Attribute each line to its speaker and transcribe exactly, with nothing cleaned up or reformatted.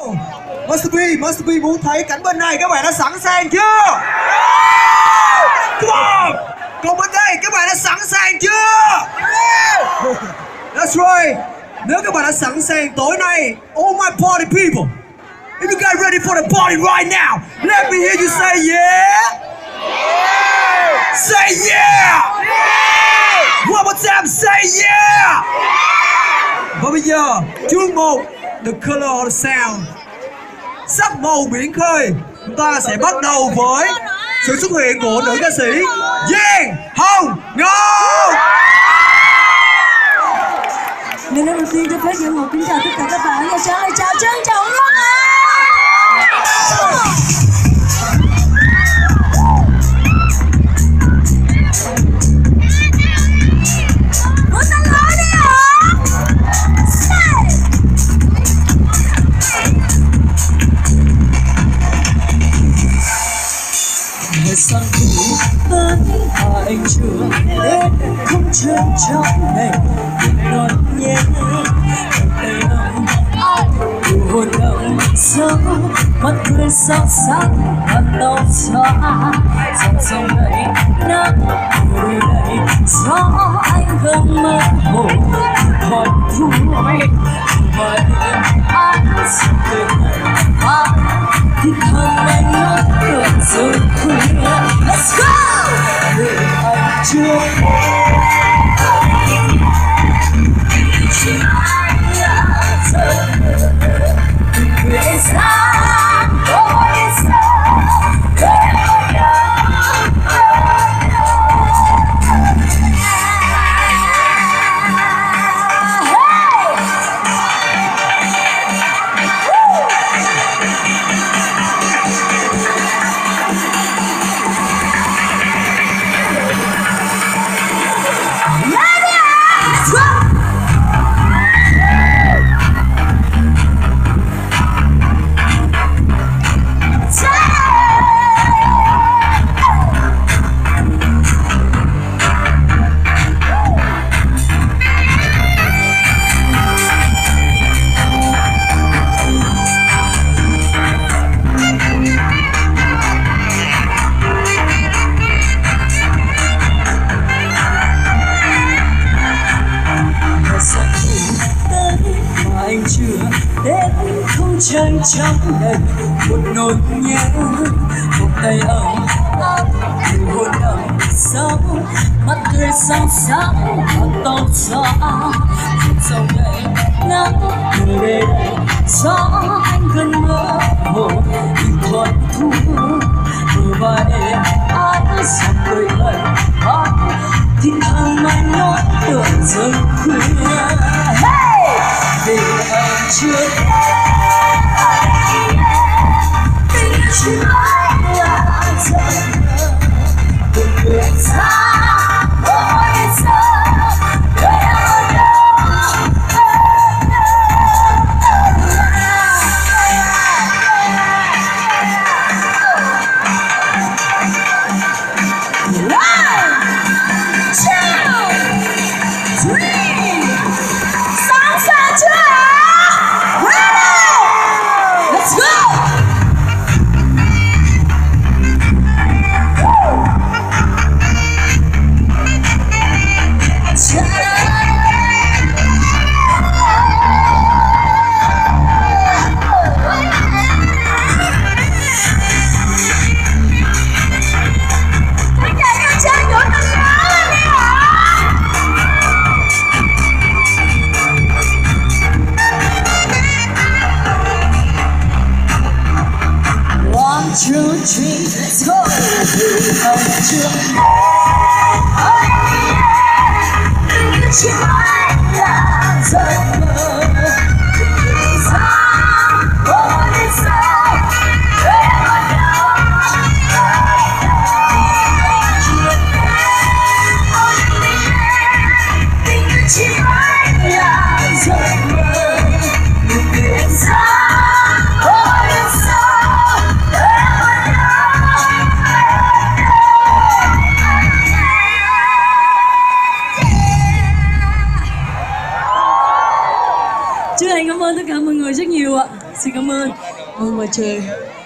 Speaker 1: Master B, Master B muốn thấy cảnh bên này, các bạn đã sẵn sàng chưa? Come on! Còn bên đây, các bạn đã sẵn sàng chưa? That's right! Nếu các bạn đã sẵn sàng tối nay, all my party people, if you guys ready for the party right now, let me hear you say yeah! Yeah! Say yeah! Yeah! One more time, say yeah! Và bây giờ, chương một, the color of the sound, sắc màu biển khơi. Chúng ta sẽ bắt đầu với sự xuất hiện của nữ ca sĩ Giang Hồng Ngọc.
Speaker 2: Lời nói đầu tiên cho phép Giang Hồng kính chào tất cả các bạn và chào chào trân trọng luôn ạ.
Speaker 3: Sang thủ tới anh chưa đến không trân trọng này nói nhé tay nồng hồn đậm sâu mắt cười sao sắc mắt đau xóa dòng sông này nắng người này gió anh gần mơ hồ hỏi thu hỏi anh sẽ về ai thì thầm anh nói được rồi khuya. Let's go! Để anh chưa chỉ anh là giờ người xa ôi xa để tôi nhớ. Chân trong đầy một nỗi nhớ một tay ấm áp hồn đậm sâu mắt cười sáng sáng mắt to gió dòng đầy nắng người đây gió anh gần mơ hồ những con thu bờ vai em anh dòng cười lời hát thì thầm anh nói tưởng rơi khuya. Hey! Vì anh chưa chỉ anh là giờ đừng quên xa ôi xa để ở đâu. One, two, three, sẵn sàng chưa? Ready? Let's go! Two, three, let's go! Anh chưa đừng chỉ anh là giấc mơ đừng xa ôi xa để ở đâu đừng chỉ anh là giấc mơ đừng xa ôi xa.
Speaker 2: Ngồi ngoài trời